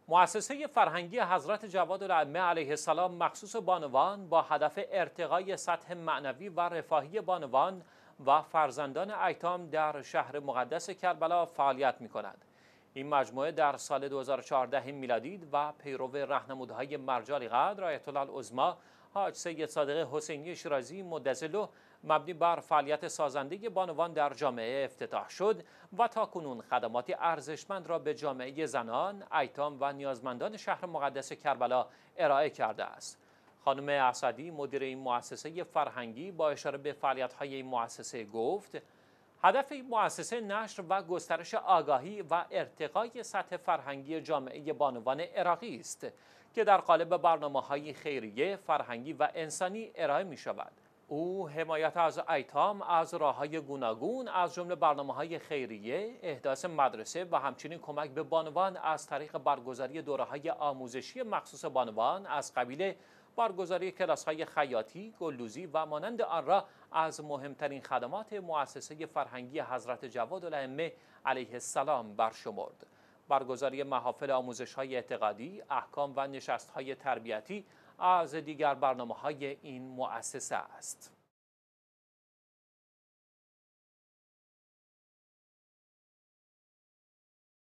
مؤسسه فرهنگی حضرت جوادالائمه علیه السلام مخصوص بانوان با هدف ارتقای سطح معنوی و رفاهی بانوان و فرزندان ایتام در شهر مقدس کربلا فعالیت می‌کند. این مجموعه در سال 2014 میلادی و پیرو راهنمودهای مرجع قدر آیت الله العظمی حاج سید صادق حسینی شیرازی مدظله مبنی بر فعالیت سازنده بانوان در جامعه افتتاح شد و تاکنون خدماتی ارزشمند را به جامعه زنان، ایتام و نیازمندان شهر مقدس کربلا ارائه کرده است. خانم اسدی مدیر این مؤسسه فرهنگی با اشاره به فعالیت‌های این مؤسسه گفت: هدف این مؤسسه نشر و گسترش آگاهی و ارتقای سطح فرهنگی جامعه بانوان عراقی است که در قالب برنامه‌های خیریه، فرهنگی و انسانی ارائه می‌شود. او حمایت از ایتام از راه‌های گوناگون از جمله برنامه‌های خیریه، احداث مدرسه و همچنین کمک به بانوان از طریق برگزاری دوره‌های آموزشی مخصوص بانوان از قبیل برگزاری کلاس‌های خیاطی، گلدوزی و مانند آن را از مهمترین خدمات مؤسسه فرهنگی حضرت جوادالائمه علیه السلام برشمرد. برگزاری محافل آموزش‌های اعتقادی، احکام و نشست‌های تربیتی از دیگر برنامه‌های این مؤسسه است.